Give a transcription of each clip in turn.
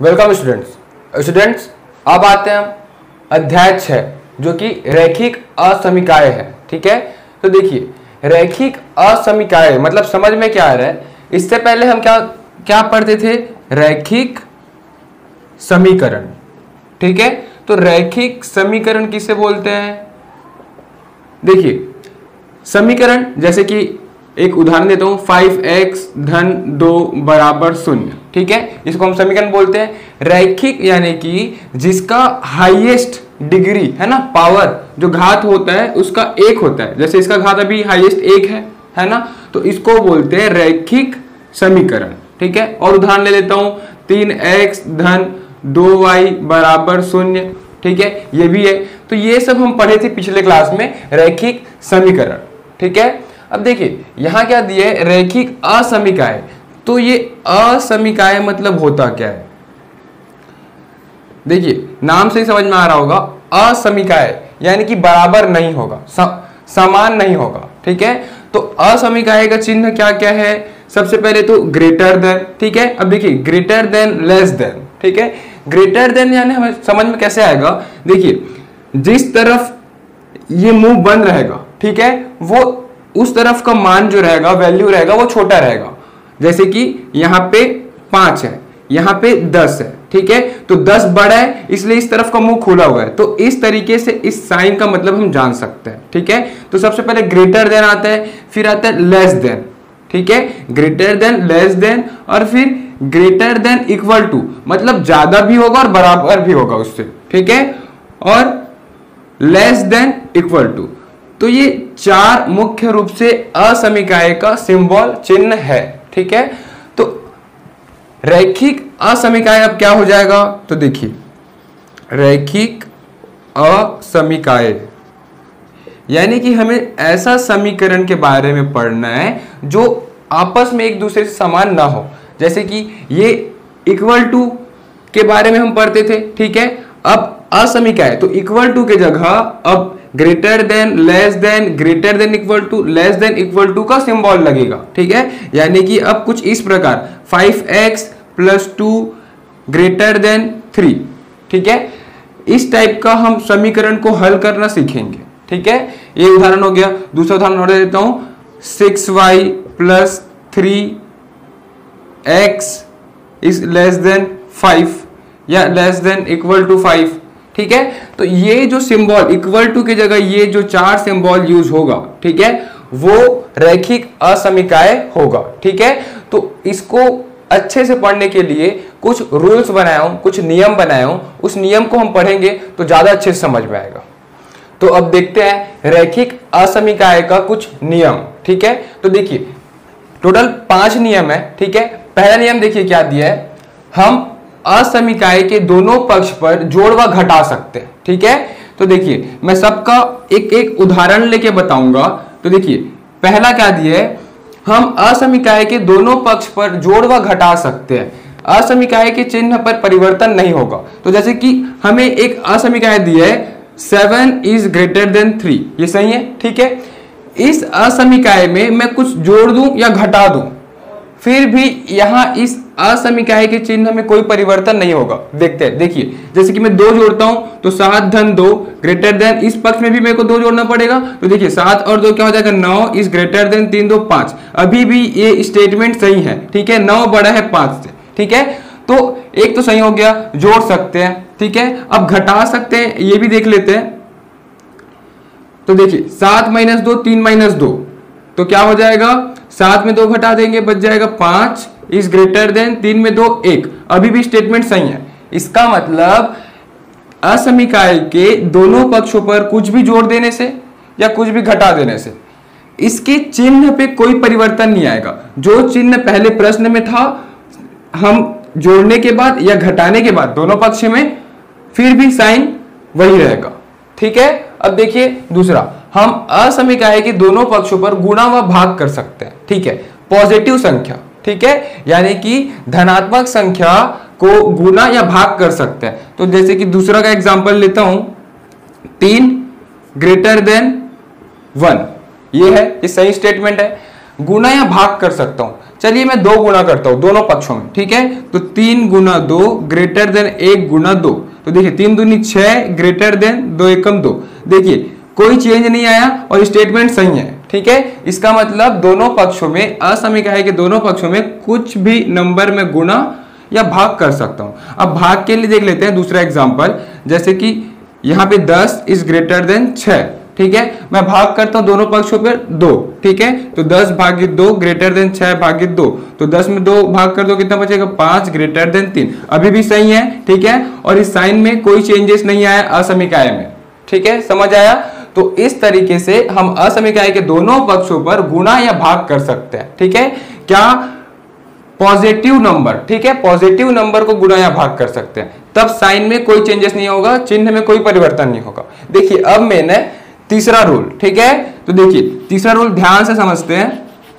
Welcome students. अब आते हैं हम अध्याय 6 जो कि रैखिक असमीकाय है। ठीक है, तो देखिए रैखिक असमीकाय मतलब समझ में क्या आ रहा है। इससे पहले हम क्या पढ़ते थे, रैखिक समीकरण। ठीक है, तो रैखिक समीकरण किसे बोलते हैं। देखिए समीकरण जैसे कि एक उदाहरण देता हूं, 5x धन 2 बराबर 0। ठीक है, इसको हम समीकरण बोलते हैं। रैखिक यानी कि जिसका हाईएस्ट डिग्री है ना, पावर जो घात होता है उसका 1 होता है। जैसे इसका घात अभी हाईएस्ट 1 है ना, तो इसको बोलते हैं रैखिक समीकरण। ठीक है, और उदाहरण ले लेता हूं, 3x धन 2y बराबर 0। ठीक है, ये भी है। तो ये सब हम पढ़े थे पिछले क्लास में, रैखिक समीकरण। ठीक है, अब देखिए यहां क्या दिया है, रैखिक असमीकाय। तो ये असमीकाय मतलब होता क्या है, देखिए नाम से ही समझ में आ रहा होगा। असमीकाय यानी कि बराबर नहीं होगा, समान नहीं होगा। ठीक है, तो असमीकाय का चिन्ह क्या क्या है, सबसे पहले तो ग्रेटर देन। ठीक है, अब देखिए ग्रेटर देन, लेस देन। ठीक है, ग्रेटर देन यानी हमें समझ में कैसे आएगा, देखिए जिस तरफ ये मुंह बंद रहेगा, ठीक है, वो उस तरफ का मान जो रहेगा, वैल्यू रहेगा, वो छोटा रहेगा। जैसे कि यहाँ पे 5 है, यहाँ पे 10 है। ठीक है, तो 10 बड़ा है इसलिए इस तरफ का मुंह खुला हुआ है। तो इस तरीके से इस साइन का मतलब हम जान सकते हैं। ठीक है, तो सबसे पहले ग्रेटर देन आता है, फिर आता है लेस देन। ठीक है, ग्रेटर देन, लेस देन, और फिर ग्रेटर देन इक्वल टू, मतलब ज्यादा भी होगा और बराबर भी होगा उससे। ठीक है, और लेस देन इक्वल टू। तो ये 4 मुख्य रूप से असमीकाय का सिंबल चिन्ह है। ठीक है, तो रैखिक असमीकाय अब क्या हो जाएगा, तो देखिए रैखिक असमीकाय यानी कि हमें ऐसा समीकरण के बारे में पढ़ना है जो आपस में एक दूसरे से समान ना हो। जैसे कि ये इक्वल टू के बारे में हम पढ़ते थे। ठीक है, अब असमीकाय तो इक्वल टू के जगह अब greater than, less than, greater than equal to, less than equal to का सिंबल लगेगा। ठीक है, यानी कि अब कुछ इस प्रकार 5x + 2 ग्रेटर देन 3। ठीक है, इस टाइप का हम समीकरण को हल करना सीखेंगे। ठीक है, ये उदाहरण हो गया। दूसरा उदाहरण और देता हूं, 6y + 3x is less than 5 या लेस देन इक्वल टू 5। ठीक है, तो ये जो सिंबल इक्वल टू की जगह ये जो 4 सिंबल यूज होगा, ठीक है, वो रैखिक असमीकाय होगा। ठीक है, तो इसको अच्छे से पढ़ने के लिए कुछ रूल्स बनाया हूं, कुछ नियम बनाया हूं, उस नियम को हम पढ़ेंगे तो ज्यादा अच्छे से समझ में आएगा। तो अब देखते हैं रैखिक असमीकाय का कुछ नियम। ठीक है, तो देखिए टोटल 5 नियम है। ठीक है, पहला नियम देखिए क्या दिया है, हम असमीकाय के दोनों पक्ष पर जोड़ व घटा सकते हैं। ठीक है, तो देखिए मैं सबका एक एक उदाहरण लेके बताऊंगा। तो देखिए पहला क्या दिया है, हम असमीकाय के दोनों पक्ष पर जोड़ व घटा सकते हैं, असमीकाय के चिन्ह पर परिवर्तन नहीं होगा। तो जैसे कि हमें एक असमीकाय दिया है 7 इज ग्रेटर देन 3, ये सही है। ठीक है, इस असमीकाय में मैं कुछ जोड़ दूं या घटा दूं, फिर भी यहां इस असमीकाय के चिन्ह में कोई परिवर्तन नहीं होगा। देखते हैं, देखिए जैसे कि मैं 2 जोड़ता हूं तो 7 धन 2 ग्रेटर देन, इस पक्ष में भी मेरे को 2 जोड़ना पड़ेगा। तो देखिए 7 और 2 क्या हो जाएगा, 9 इज ग्रेटर देन 3 2 5। अभी भी ये स्टेटमेंट सही है। ठीक है, 9 बड़ा है 5 से। ठीक है, तो एक तो सही हो गया, जोड़ सकते हैं। ठीक है, अब घटा सकते हैं, ये भी देख लेते हैं। तो देखिए 7 - 2 3 - 2, तो क्या हो जाएगा, 7 में 2 घटा देंगे, बच जाएगा 5 इज ग्रेटर देन, 3 में 2 1। अभी भी स्टेटमेंट सही है। इसका मतलब असमीकाय के दोनों पक्षों पर कुछ भी जोड़ देने से या कुछ भी घटा देने से इसके चिन्ह पे कोई परिवर्तन नहीं आएगा। जो चिन्ह पहले प्रश्न में था, हम जोड़ने के बाद या घटाने के बाद दोनों पक्ष में, फिर भी साइन वही रहेगा। ठीक है, अब देखिए दूसरा, हम असमीकाय के दोनों पक्षों पर गुणा व भाग कर सकते हैं। ठीक है, पॉजिटिव संख्या। ठीक है, यानी कि धनात्मक संख्या को गुणा या भाग कर सकते हैं। तो जैसे कि दूसरा का एग्जांपल लेता हूं, 3 ग्रेटर देन 1, ये है, ये सही स्टेटमेंट है। गुणा या भाग कर सकता हूं, चलिए मैं 2 गुना करता हूं दोनों पक्षों में, ठीक है। तो 3 गुना 2 ग्रेटर देन 1 गुना 2। तो देखिए 3 दूनी 6 ग्रेटर देन 2 एकम 2। देखिए कोई चेंज नहीं आया और स्टेटमेंट सही है, ठीक है। इसका मतलब दोनों पक्षों में, असमीकाय के दोनों पक्षों में कुछ भी नंबर में गुणा या भाग कर सकता हूं। अब भाग के लिए देख लेते हैं दूसरा एग्जांपल, जैसे कि यहाँ पे 10 इज ग्रेटर देन 6, ठीक है। मैं भाग करता हूं दोनों पक्षों पर 2, ठीक है। तो 10 भागित 2 ग्रेटर देन 6 भागित 2। तो 10 में 2 भाग कर दो, कितना बचेगा? 5 ग्रेटर देन 3। अभी भी सही है, ठीक है। और इस साइन में कोई चेंजेस नहीं आया असमीकाय में, ठीक है। समझ आया? तो इस तरीके से हम असमीकाय के दोनों पक्षों पर गुणा या भाग कर सकते हैं, ठीक है। क्या? पॉजिटिव नंबर, ठीक है। पॉजिटिव नंबर को गुणा या भाग कर सकते हैं, तब साइन में कोई चेंजेस नहीं होगा, चिन्ह में कोई परिवर्तन नहीं होगा। देखिए अब मैंने तीसरा रूल, ठीक है। तो देखिए तीसरा रूल ध्यान से समझते हैं।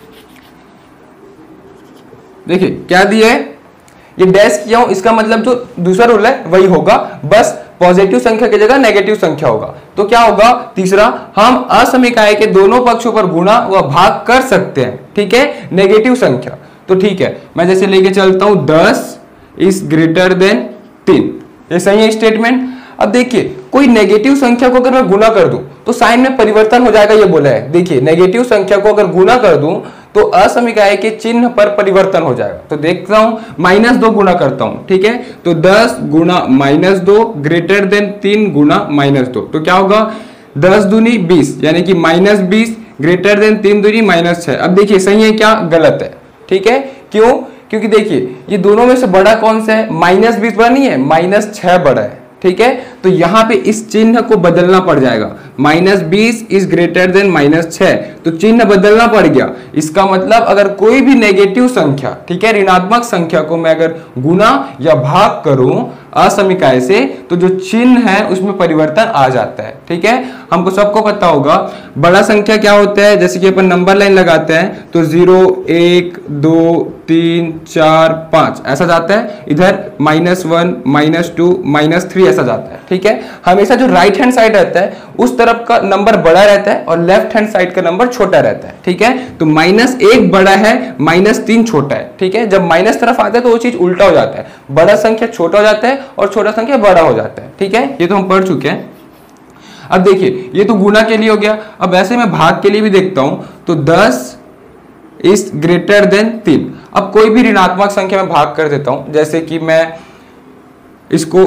देखिए क्या दिया है, ये डैश किया हूं, इसका मतलब जो दूसरा रूल है वही होगा, बस पॉजिटिव संख्या की जगह नेगेटिव संख्या होगा। तो क्या होगा? तीसरा, हम असमीकाय के दोनों पक्षों पर गुणा व भाग कर सकते हैं, ठीक है, नेगेटिव संख्या। तो ठीक है, मैं जैसे लेके चलता हूं 10 इज ग्रेटर देन 3, ये सही है स्टेटमेंट। अब देखिए कोई नेगेटिव संख्या को अगर मैं गुणा कर दूं तो साइन में परिवर्तन हो जाएगा, ये बोला है। देखिए नेगेटिव संख्या को अगर गुणा कर दूं तो असमीकाय के चिन्ह पर परिवर्तन हो जाएगा। तो देखता हूं -2 गुणा करता हूं, ठीक है। तो 10 गुणा -2 ग्रेटर देन 3 गुणा -2। तो क्या होगा? 10 दूनी 20, यानी कि -20 ग्रेटर देन 3 दूनी -6। अब देखिए सही है क्या गलत है, ठीक है। क्यों? क्योंकि देखिए ये दोनों में से बड़ा कौन सा है? -20 बड़ा नहीं है, -6 बड़ा है, ठीक है। तो यहां पे इस चिन्ह को बदलना पड़ जाएगा, -20 इज ग्रेटर देन -6। तो चिन्ह बदलना पड़ गया। इसका मतलब अगर कोई भी नेगेटिव संख्या, ठीक है, ऋणात्मक संख्या को मैं अगर गुणा या भाग करूं असमीकाय से, तो जो चिन्ह है उसमें परिवर्तन आ जाता है, ठीक है। हमको सबको पता होगा बड़ा संख्या क्या होता है, जैसे कि अपन नंबर लाइन लगाते हैं तो 0 1 2 3 4 5 ऐसा जाता है, इधर -1 -2 -3 ऐसा जाता है, ठीक है। हमेशा जो राइट हैंड साइड रहता है उस तरफ का नंबर बड़ा रहता है और लेफ्ट हैंड साइड का नंबर छोटा रहता है, ठीक है। तो -1 बड़ा है, -3 छोटा है, ठीक है। जब माइनस तरफ आता है तो वो चीज उल्टा हो जाता है, बड़ा संख्या छोटा हो जाता है और छोटा संख्या बड़ा हो जाता है, ठीक है। ये तो हम पढ़ चुके हैं। अब देखिए ये तो गुणा के लिए हो गया, अब ऐसे मैं भाग के लिए भी देखता हूं। तो 10 इज ग्रेटर देन 3। अब कोई भी ऋणात्मक संख्या में भाग कर देता हूं, जैसे कि मैं इसको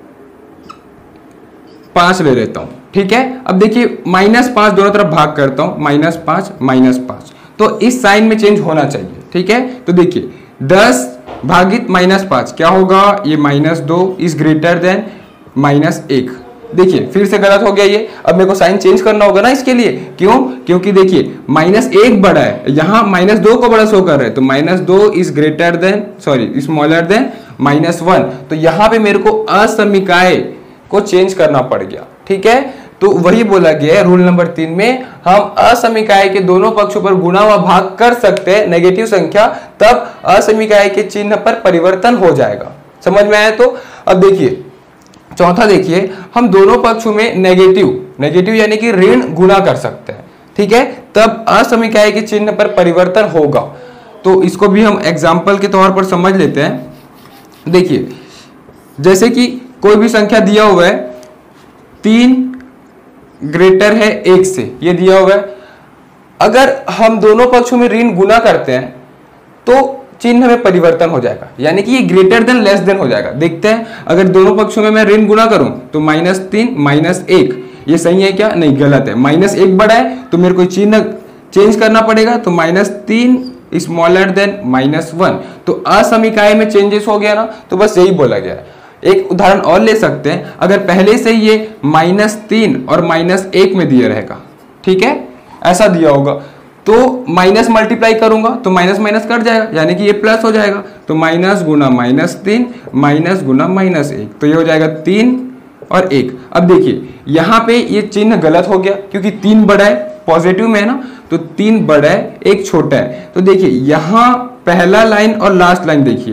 5 ले लेता हूं, ठीक है। अब देखिए -5 दोनों तरफ भाग करता हूं, -5 -5। तो इस साइन में चेंज होना चाहिए, ठीक है। तो देखिए 10 भागित -5 क्या होगा? ये -2 इज ग्रेटर देन -1। देखिए फिर से गलत हो गया ये। अब मेरे को साइन चेंज करना होगा ना इसके लिए। क्यों? क्योंकि देखिए -1 बड़ा है, यहाँ -2 को बड़ा शो कर रहे हैं, तो -2 is greater than smaller than -1। तो यहाँ पे मेरे को असमीकाय को चेंज करना पड़ गया, ठीक है। तो वही बोला गया है रूल नंबर 3 में, हम असमीकाय के दोनों पक्षों पर गुणा व भाग कर सकते हैं नेगेटिव संख्या, तब असमीकाय के चिन्ह पर परिवर्तन हो जाएगा। समझ में आया? तो अब देखिए चौथा, देखिए हम दोनों पक्षों में नेगेटिव यानी कि ऋण गुणा कर सकते हैं, ठीक है, तब असमीकाय के चिन्ह पर परिवर्तन होगा। तो इसको भी हम एग्जाम्पल के तौर पर समझ लेते हैं। देखिए जैसे कि कोई भी संख्या दिया हुआ है, 3 ग्रेटर है 1 से, ये दिया हुआ है। अगर हम दोनों पक्षों में ऋण गुणा करते हैं तो चिन्ह में परिवर्तन हो जाएगा, यानी कि ये ग्रेटर देन लेस देन हो जाएगा। देखते हैं अगर दोनों पक्षों में मैं ऋण गुणा करूं तो -3 -1, ये सही है क्या? नहीं, गलत है। -1 बड़ा है तो मेरे को चिन्ह चेंज करना पड़ेगा, तो -3 स्मॉलर देन -1। तो असमीकाय में चेंजेस हो गया ना, तो बस यही बोला गया है। एक उदाहरण और ले सकते हैं, अगर पहले से ये -3 और -1 में दिया रहेगा, ठीक है, ऐसा दिया होगा, तो माइनस मल्टीप्लाई करूंगा तो माइनस माइनस कट जाएगा, यानी कि ये प्लस हो जाएगा। तो माइनस गुना -3 माइनस गुना -1, तो ये हो जाएगा 3 और 1। अब देखिए यहाँ पे ये चिन्ह गलत हो गया, क्योंकि 3 बड़ा है, पॉजिटिव में है ना, तो 3 बड़ा है 1 छोटा है। तो देखिए यहाँ पहला लाइन और लास्ट लाइन देखिए,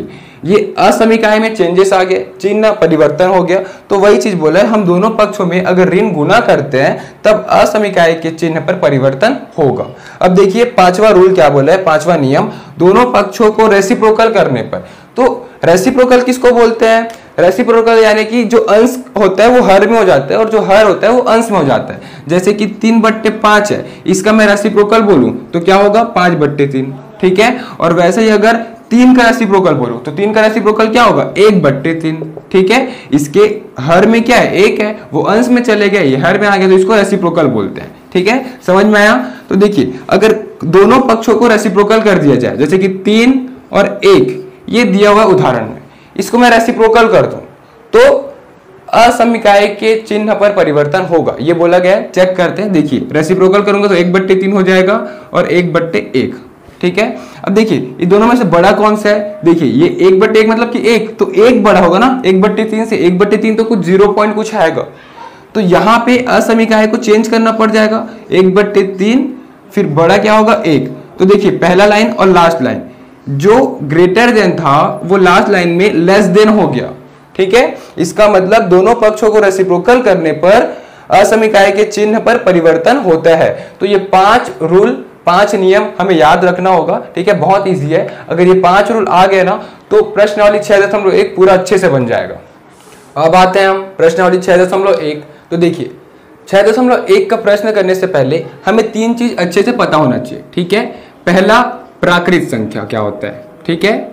ये असमीकाय में चेंजेस आ गए, चिन्ह परिवर्तन हो गया। तो वही चीज बोला है, हम दोनों पक्षों में अगर ऋण गुना करते हैं तब असमीकाय के चिन्ह पर परिवर्तन होगा। अब देखिए पांचवा रूल क्या बोला है, पांचवा नियम, दोनों पक्षों को रेसिप्रोकल करने पर। तो रेसिप्रोकल किसको बोलते हैं? रेसिप्रोकल यानी कि जो अंश होता है वो हर में हो जाता है और जो हर होता है वो अंश में हो जाता है। जैसे कि 3/5 है, इसका मैं रेसिप्रोकल बोलूं तो क्या होगा, 5/3, ठीक है। और वैसे ही अगर 3 का रेसिप्रोकल बोलूं तो 3 का रेसिप्रोकल क्या होगा, 1/3, ठीक है। इसके हर में क्या है, 1 है, वो अंश में चले गए, ये हर में आ गया, तो इसको रेसिप्रोकल बोलते हैं, ठीक है। समझ में आया? तो देखिए अगर दोनों पक्षों को रेसिप्रोकल कर दिया जाए, जैसे कि 3 और 1 ये दिया हुआ उदाहरण में, इसको मैं रेसिप्रोकल कर दूं तो असमीकाय के चिन्ह पर परिवर्तन होगा, ये बोला गया है। चेक करते हैं, देखिए रेसिप्रोकल करूंगा तो 1/3 हो जाएगा और 1/1, ठीक है। अब देखिए ये दोनों में से बड़ा कौन सा है, देखिए ये 1/1 मतलब कि 1, तो 1 बड़ा होगा ना 1/3 से, 1/3 तो कुछ 0 पॉइंट कुछ आएगा, तो यहाँ पे असमीकाय को चेंज करना पड़ जाएगा, 1/3 फिर बड़ा क्या होगा 1। तो देखिए पहला लाइन और लास्ट लाइन, जो ग्रेटर देन था वो लास्ट लाइन में लेस देन हो गया, ठीक है। इसका मतलब दोनों पक्षों को रेसिप्रोकल करने पर असमीकाय के चिन्ह पर परिवर्तन होता है। तो ये 5 रूल, 5 नियम हमें याद रखना होगा, ठीक है। बहुत इजी है, अगर ये 5 रूल आ गए ना तो प्रश्नावली 6.1 पूरा अच्छे से बन जाएगा। अब आते हैं हम प्रश्नावली 6.1। तो देखिए 6.1 का प्रश्न करने से पहले हमें 3 चीज अच्छे से पता होना चाहिए, ठीक है। पहला प्राकृत संख्या क्या होता है, ठीक है,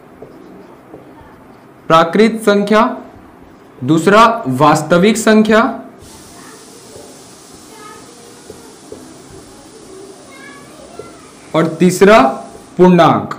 प्राकृत संख्या। दूसरा वास्तविक संख्या, और तीसरा पूर्णांक।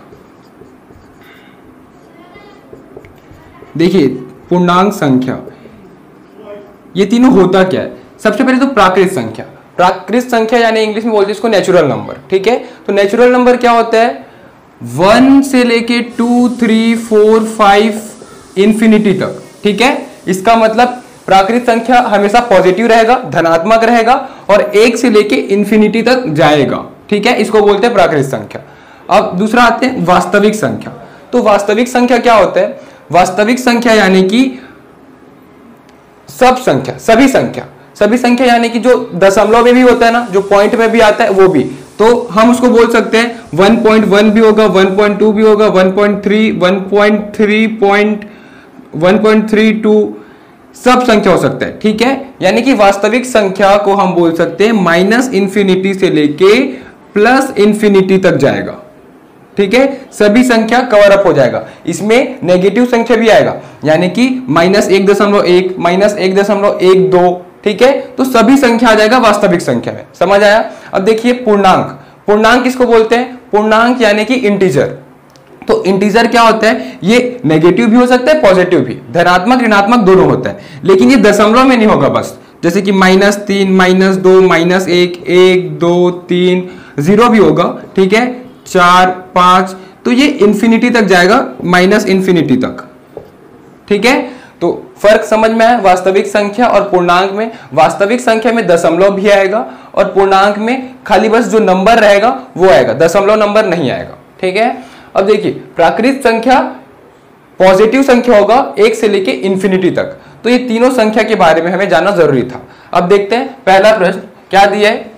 देखिए पूर्णांक संख्या, ये तीनों होता क्या है। सबसे पहले तो प्राकृत संख्या, प्राकृत संख्या यानी इंग्लिश में बोलते हैं इसको नेचुरल नंबर, ठीक है। तो नेचुरल नंबर क्या होता है, 1 से लेके 2, 3, 4, 5 इंफिनिटी तक, ठीक है। इसका मतलब प्राकृत संख्या हमेशा पॉजिटिव रहेगा, धनात्मक रहेगा और 1 से लेके इंफिनिटी तक जाएगा, ठीक है। इसको बोलते हैं प्राकृत संख्या। अब दूसरा आते हैं वास्तविक संख्या। तो वास्तविक संख्या क्या होता है, वास्तविक संख्या यानी कि सब संख्या, सभी संख्या, सभी संख्या यानी कि जो दशमलव में भी होता है ना, जो पॉइंट में भी आता है वो भी, तो हम उसको बोल सकते हैं 1.1 भी होगा, 1.2 भी होगा, 1.3, 1.32 सब संख्या हो सकता है, ठीक है। यानी कि वास्तविक संख्या को हम बोल सकते हैं -∞ से लेके +∞ तक जाएगा, ठीक है। सभी संख्या कवर अप हो जाएगा, इसमें नेगेटिव संख्या भी आएगा, यानी कि -1.1, -1.12, ठीक है। तो सभी संख्या आ जाएगा वास्तविक संख्या में, समझ आया। अब देखिए पूर्णांक, पूर्णांक किसको बोलते हैं, पूर्णांक यानी कि इंटीजर। तो इंटीजर क्या होता है, ये नेगेटिव भी हो सकता है, पॉजिटिव भी, धनात्मक ऋणात्मक दोनों होता है, लेकिन ये दशमलव में नहीं होगा बस, जैसे कि -3, -2, -1, 1, 2, 3, 0 भी होगा, ठीक है, 4, 5, तो ये इंफिनिटी तक जाएगा, -∞ तक, ठीक है। तो फर्क समझ में आया वास्तविक संख्या और पूर्णांक में। वास्तविक संख्या में दशमलव भी आएगा और पूर्णांक में खाली बस जो नंबर रहेगा वो आएगा, दशमलव नंबर नहीं आएगा, ठीक है। अब देखिए प्राकृत संख्या पॉजिटिव संख्या होगा 1 से लेके इंफिनिटी तक, तो ये तीनों संख्या के बारे में हमें जानना जरूरी था। अब देखते हैं पहला प्रश्न क्या दिया है,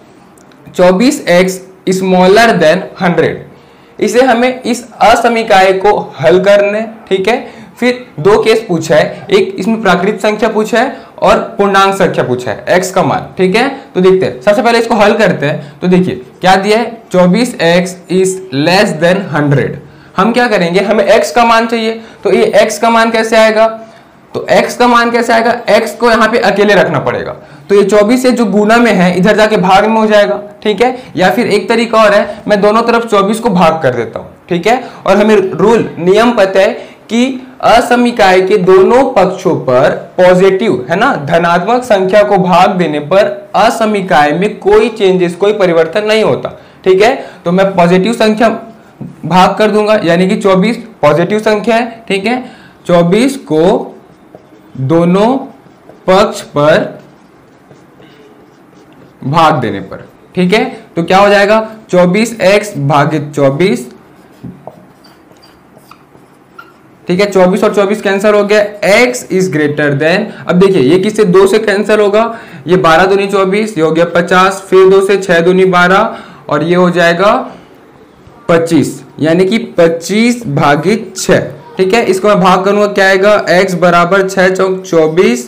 24x स्मॉलर देन 100। इसे हमें इस असमीकाय को हल करने, ठीक है। फिर 2 केस पूछा है, एक इसमें प्राकृत संख्या पूछा है और पूर्णांक संख्या पूछा है, x का मान, ठीक है। तो देखते हैं, सबसे पहले इसको हल करते हैं। तो देखिए क्या दिया है, 24x इज लेस देन 100। हम क्या करेंगे, हमें x का मान चाहिए, तो ये x का मान कैसे आएगा, तो x का मान कैसे आएगा, x को यहाँ पे अकेले रखना पड़ेगा, तो ये 24 से जो गुना में है इधर जाके भाग में हो जाएगा, ठीक है। या फिर एक तरीका और है, मैं दोनों तरफ 24 को भाग कर देता हूँ, ठीक है। और हमें रूल नियम पता है कि असमीकाय के दोनों पक्षों पर पॉजिटिव है ना, धनात्मक संख्या को भाग देने पर असमीकाय में कोई चेंजेस, कोई परिवर्तन नहीं होता, ठीक है। तो मैं पॉजिटिव संख्या भाग कर दूंगा, यानी कि 24 पॉजिटिव संख्या है, ठीक है। 24 को दोनों पक्ष पर भाग देने पर, ठीक है, तो क्या हो जाएगा, 24x भागित 24 ठीक है, 24 और 24 कैंसिल हो गया, x इज ग्रेटर देन, अब देखिए ये किससे 2 से कैंसिल होगा, ये 12 दूनी 24, ये हो गया 50, फिर 2 से 6 दूनी 12 और ये हो जाएगा 25, यानी कि 25 भागित 6। ठीक है, इसको मैं भाग करूंगा क्या आएगा, x बराबर 6 चौक 24,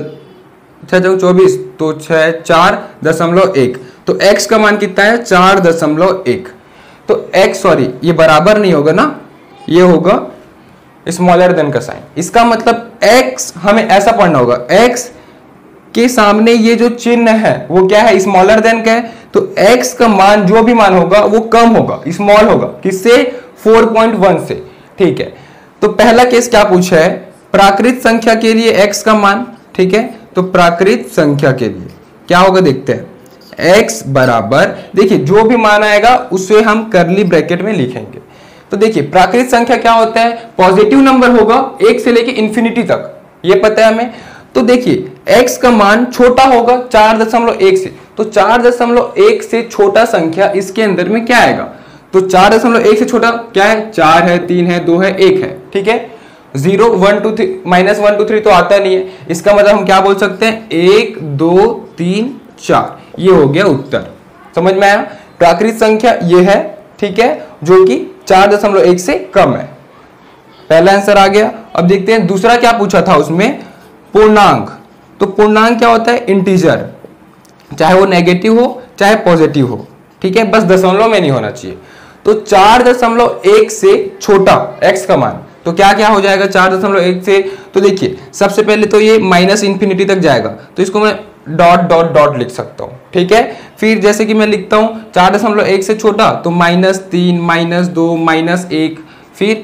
6 चौक 24 तो 6 4.1, तो x का मान कितना है 4.1। तो x सॉरी ये बराबर नहीं होगा ना, ये होगा स्मॉलर देन का साइन। इसका मतलब x हमें ऐसा पढ़ना होगा, x के सामने ये जो चिन्ह है वो क्या है, स्मॉलर देन का है, तो x का मान जो भी मान होगा वो कम होगा, स्मॉल होगा, किससे 4.1 से। ठीक है, तो पहला केस क्या पूछा है, प्राकृत संख्या के लिए x का मान। ठीक है, तो प्राकृत संख्या के लिए क्या होगा देखते हैं, x बराबर, देखिए जो भी मान आएगा उसे हम कर्ली ब्रैकेट में लिखेंगे। तो देखिए प्राकृत संख्या क्या होता है, पॉजिटिव नंबर होगा 1 से लेके इंफिनिटी तक, ये पता है हमें। तो देखिए x का मान छोटा होगा 4.1 से, तो 4.1 से छोटा संख्या इसके अंदर में क्या आएगा, तो 4.1 से छोटा क्या है, 4 है, 3 है, 2 है, 1 है। ठीक है, 0 1 2 3 -1 2 3 तो आता नहीं है, इसका मतलब हम क्या बोल सकते हैं 1 2 3 4, ये हो गया उत्तर। समझ में आया, प्राकृत संख्या ये है, ठीक है, जो कि 4.1 से कम है। पहला आंसर आ गया। अब देखते हैं दूसरा क्या पूछा था उसमें, पूर्णांक। तो पूर्णांक क्या होता है, इंटीजर, चाहे वो नेगेटिव हो चाहे पॉजिटिव हो। ठीक है, बस दशमलव में नहीं होना चाहिए। तो 4.1 से छोटा x का मान, तो क्या क्या हो जाएगा 4.1 से, तो देखिए सबसे पहले तो ये माइनस इंफिनिटी तक जाएगा, तो इसको मैं डॉट डॉट डॉट लिख सकता हूं। ठीक है, फिर जैसे कि मैं लिखता हूं 4.1 से छोटा, तो -3 -2 -1, फिर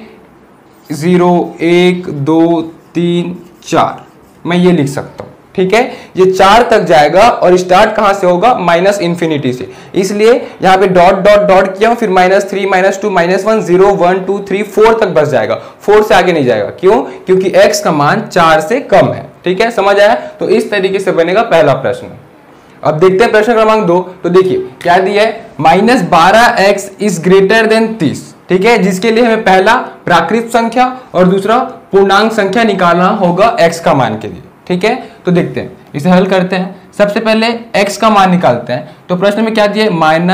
0 1 2 3 4, मैं ये लिख सकता हूं। ठीक है, ये 4 तक जाएगा और स्टार्ट कहां से होगा, माइनस इंफिनिटी से, इसलिए यहां पे डॉट डॉट डॉट किया हूं, फिर -3 -2 -1 0 1 2 3 4 तक बस जाएगा, 4 से आगे नहीं जाएगा। क्यों, क्योंकि x का मान 4 से कम है। ठीक है, समझ आया। तो इस तरीके से बनेगा पहला प्रश्न। अब देखते हैं प्रश्न क्रमांक 2। तो देखिए क्या दिया है, -12x इज ग्रेटर देन 30। ठीक है, जिसके लिए हमें पहला प्राकृत संख्या और दूसरा पूर्णांक संख्या निकालना होगा x का मान के लिए। ठीक है, तो देखते हैं, इसे हल करते हैं। सबसे पहले x का मान निकालते हैं। तो प्रश्न में क्या दिया है,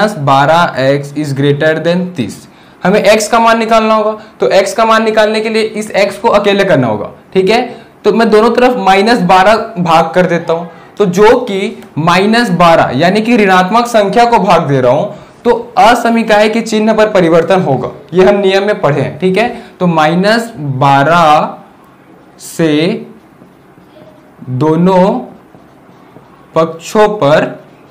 -12x इज ग्रेटर देन 30। हमें x का मान निकालना होगा, तो x का मान निकालने के लिए इस x को अकेले करना होगा। ठीक है, तो मैं दोनों तरफ -12 भाग कर देता हूं, तो जो कि -12 यानी कि ऋणात्मक संख्या को भाग दे रहा हूं, तो असमीकाय के चिन्ह पर परिवर्तन होगा, ये हम नियम में पढ़े हैं। ठीक है, तो -12 से दोनों पक्षों पर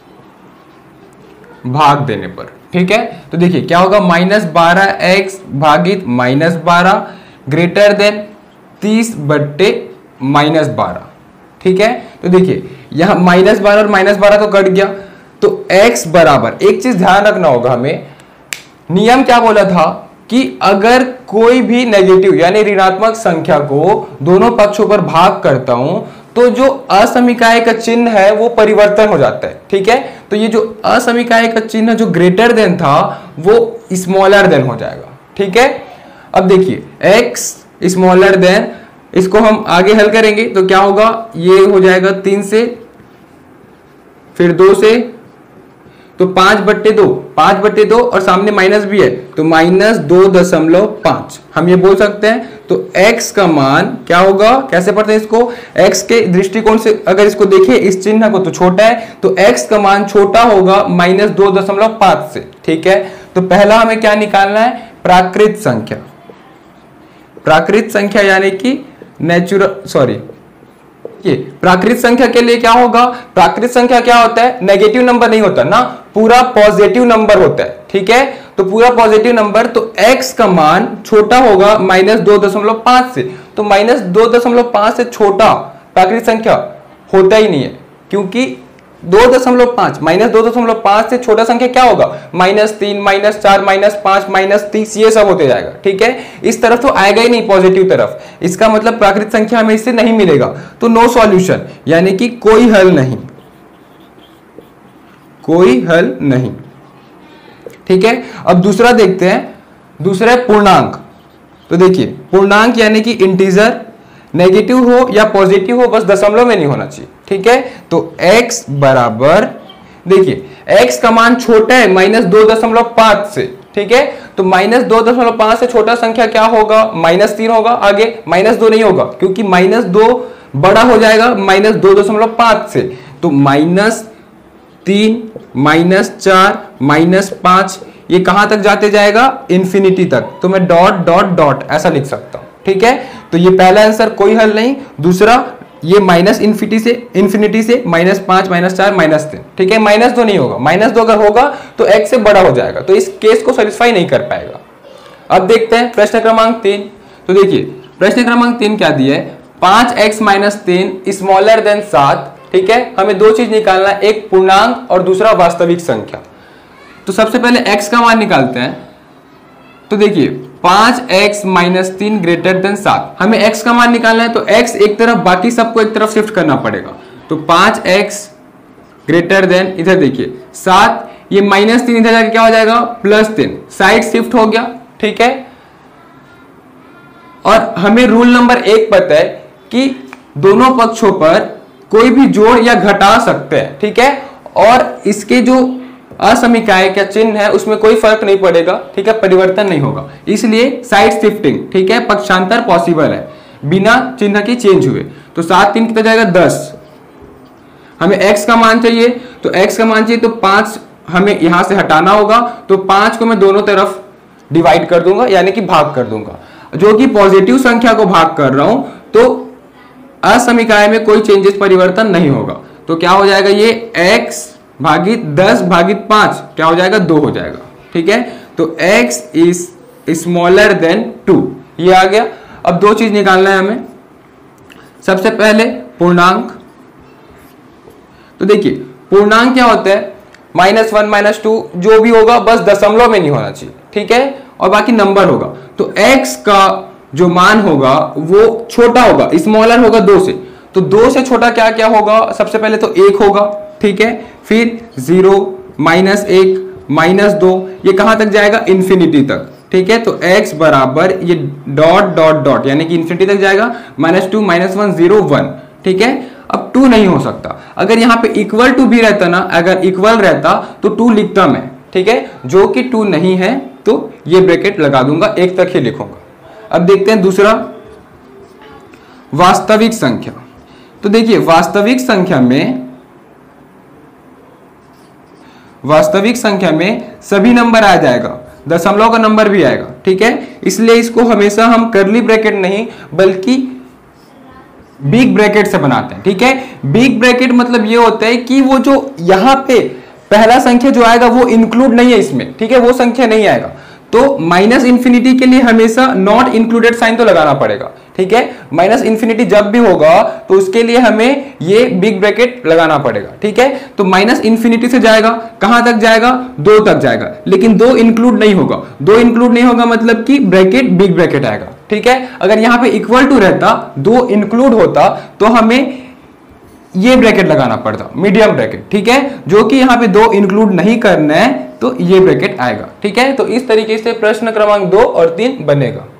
भाग देने पर। ठीक है, तो देखिए क्या होगा, -12x भागित -12 ग्रेटर देन 30 बट्टे -12। ठीक है, तो देखिए यहां -12 और -12 तो कट गया, तो x बराबर, एक चीज ध्यान रखना होगा हमें, नियम क्या बोला था कि अगर कोई भी नेगेटिव यानी ऋणात्मक संख्या को दोनों पक्षों पर भाग करता हूं, तो जो असमीकाय का चिन्ह है वो परिवर्तन हो जाता है। ठीक है, तो ये जो असमीकाय का चिन्ह जो ग्रेटर देन था वो स्मॉलर देन हो जाएगा। ठीक है, अब देखिए x स्मॉलर देन, इसको हम आगे हल करेंगे तो क्या होगा, ये हो जाएगा 3 से, फिर 2 से, तो 5/2 और सामने माइनस भी है, तो -2.5 हम ये बोल सकते हैं। तो x का मान क्या होगा, कैसे पढ़ते हैं इसको, x के दृष्टिकोण से अगर इसको देखें इस चिन्ह को, तो छोटा है, तो x का मान छोटा होगा -2.5 से। ठीक है, तो पहला हमें क्या निकालना है, प्राकृत संख्या। प्राकृत संख्या यानी कि ये प्राकृत संख्या के लिए क्या होगा, प्राकृत संख्या क्या होता है, नेगेटिव नंबर नहीं होता ना, पूरा पॉजिटिव नंबर होता है। ठीक है, तो पूरा पॉजिटिव नंबर, तो x का मान छोटा होगा -2.5 से, तो -2.5 से छोटा प्राकृत संख्या होता ही नहीं है, क्योंकि 2.5 -2.5 से छोटा संख्या क्या होगा, -3 -4 -5 -30, ये सब होते जाएगा। ठीक है, इस तरफ तो आएगा ही नहीं पॉजिटिव तरफ, इसका मतलब प्राकृत संख्या हमें इससे नहीं मिलेगा, तो नो सॉल्यूशन, यानी कि कोई हल नहीं, कोई हल नहीं। ठीक है, अब दूसरा देखते हैं, दूसरा है पूर्णांक। तो देखिए पूर्णांक यानी कि इंटीजर नेगेटिव हो या पॉजिटिव हो, बस दशमलव में नहीं होना चाहिए, ठीक है। तो x बराबर, देखिए x का मान छोटा है -2.5 से, ठीक है। तो -2.5 से छोटा संख्या क्या होगा, -3 होगा, आगे -2 नहीं होगा क्योंकि -2 बड़ा हो जाएगा -2.5 से। तो -3 -4 -5 ये कहां तक जाते जाएगा, इंफिनिटी तक। तो मैं डॉट डॉट डॉट ऐसा लिख सकता हूं, ठीक है। तो ये पहला आंसर कोई हल नहीं। दूसरा ये इन्फिनिटी से -5 -4 -3, ठीक है। -2 नहीं होगा, -2 अगर होगा तो x से बड़ा हो जाएगा, तो इस केस को सेटिस्फाई नहीं कर पाएगा। अब देखते हैं प्रश्न क्रमांक 3। तो देखिए प्रश्न क्रमांक 3 क्या दिया है, 5x - 3 स्मॉलर देन 7, ठीक है। हमें दो चीज निकालना है, एक पूर्णांक और दूसरा वास्तविक संख्या। तो सबसे पहले x का मान निकालते हैं। तो देखिए 5x - 3 ग्रेटर देन 7, हमें x का मान निकालना है, तो x एक तरफ बाकी सबको एक तरफ शिफ्ट करना पड़ेगा। तो 5x ग्रेटर देन, इधर देखिए 7, ये -3 इधर जाके क्या हो जाएगा, +3, साइड शिफ्ट हो गया, ठीक है। और हमें रूल नंबर 1 पता है कि दोनों पक्षों पर कोई भी जोड़ या घटा सकते हैं, ठीक है। और इसके जो असमीकाय का चिन्ह है उसमें कोई फर्क नहीं पड़ेगा, ठीक है, परिवर्तन नहीं होगा, इसलिए साइड शिफ्टिंग, ठीक है, पक्षांतर पॉसिबल है बिना चिन्ह के चेंज हुए। तो 7 3 कितना जाएगा, 10। हमें x का मान चाहिए, तो x का मान चाहिए तो 5 हमें यहां से हटाना होगा, तो 5 को मैं दोनों तरफ डिवाइड कर दूंगा, यानी कि भाग कर दूंगा। जो कि पॉजिटिव संख्या को भाग कर रहा हूं, तो असमीकाय में कोई चेंजेस परिवर्तन नहीं होगा। तो क्या हो जाएगा, ये x भागित 10 भागित 5 क्या हो जाएगा, 2 हो जाएगा, ठीक है। तो x इज स्मॉलर देन 2, ये आ गया। अब दो चीज निकालना है हमें, सबसे पहले पूर्णांक। तो देखिए पूर्णांक क्या होता है, -1 -2 जो भी होगा बस दशमलव में नहीं होना चाहिए, ठीक है, और बाकी नंबर होगा। तो x का जो मान होगा वो छोटा होगा, स्मॉलर होगा 2 से। तो 2 से छोटा क्या क्या होगा, सबसे पहले तो 1 होगा, ठीक है, फिर 0 -1 -2, ये कहां तक जाएगा, इंफिनिटी तक, ठीक है। तो x बराबर ये डॉट डॉट डॉट यानी कि इंफिनिटी तक जाएगा, -2 -1 0 1, ठीक है। अब 2 नहीं हो सकता, अगर यहाँ पे इक्वल टू भी रहता ना, अगर इक्वल रहता तो 2 लिखता मैं, ठीक है, जो कि 2 नहीं है तो ये ब्रैकेट लगा दूंगा, 1 तक ही लिखूंगा। अब देखते हैं दूसरा, वास्तविक संख्या। तो देखिए वास्तविक संख्या में सभी नंबर आ जाएगा, दशमलव का नंबर भी आएगा, ठीक है। इसलिए इसको हमेशा हम कर्ली ब्रैकेट नहीं बल्कि बिग ब्रैकेट से बनाते हैं, ठीक है। बिग ब्रैकेट मतलब ये होता है कि वो जो यहाँ पे पहला संख्या जो आएगा वो इंक्लूड नहीं है इसमें, ठीक है, वो संख्या नहीं आएगा। तो -इन्फिनिटी के लिए हमेशा नॉट इंक्लूडेड साइन तो लगाना पड़ेगा, ठीक है। -इन्फिनिटी जब भी होगा तो उसके लिए हमें ये बिग ब्रैकेट लगाना पड़ेगा, ठीक है। तो -इन्फिनिटी से जाएगा, कहां तक जाएगा, 2 तक जाएगा, लेकिन 2 इंक्लूड नहीं होगा। 2 इंक्लूड नहीं होगा मतलब कि ब्रैकेट बिग ब्रैकेट आएगा, ठीक है। अगर यहां पे इक्वल टू रहता, 2 इंक्लूड होता तो हमें ये ब्रैकेट लगाना पड़ता, मीडियम ब्रैकेट, ठीक है। जो कि यहाँ पे 2 इंक्लूड नहीं करना है तो ये ब्रैकेट आएगा, ठीक है। तो इस तरीके से प्रश्न क्रमांक 2 और 3 बनेगा।